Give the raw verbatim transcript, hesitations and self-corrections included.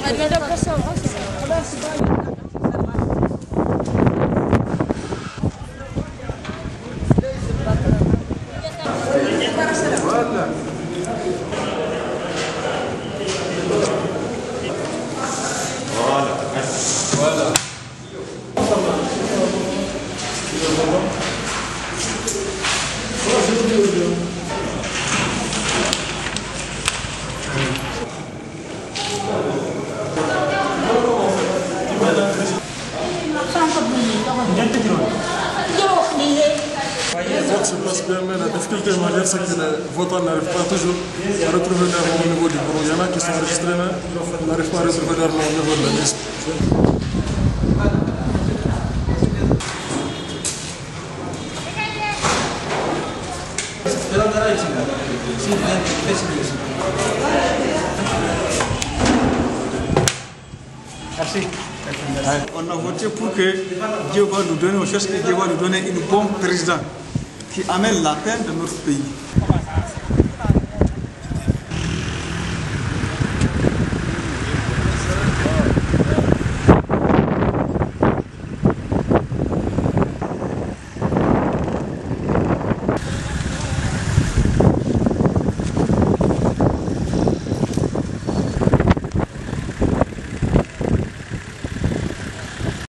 Se passe bien, mais la difficulté majeure, c'est que les votants n'arrivent pas toujours à retrouver leur nom au niveau du bureau. Il y en a qui sont enregistrés, mais ils n'arrivent pas à retrouver leur nom au niveau de la liste. Merci. On a voté pour que Dieu va nous donner, on cherche que Dieu va nous donner une bonne présidente qui amène la paix de notre pays.